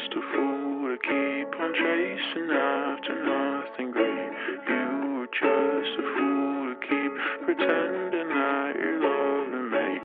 just a fool to keep on chasing after nothing great. You were just a fool to keep pretending that you're